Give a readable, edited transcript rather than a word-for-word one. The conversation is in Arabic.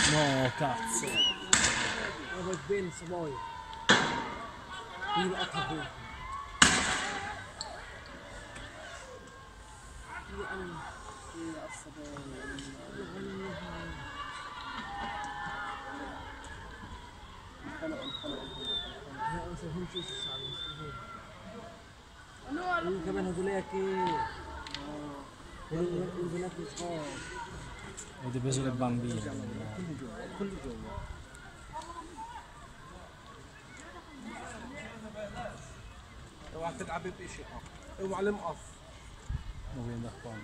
No, cazzo. Dove penso voi? Io ho capito. كمان هقول لك ايه البنات الصغار Avete preso le bambine. كل جوا اوعى تلعب بشيء اوعى المقص Non viene da qua.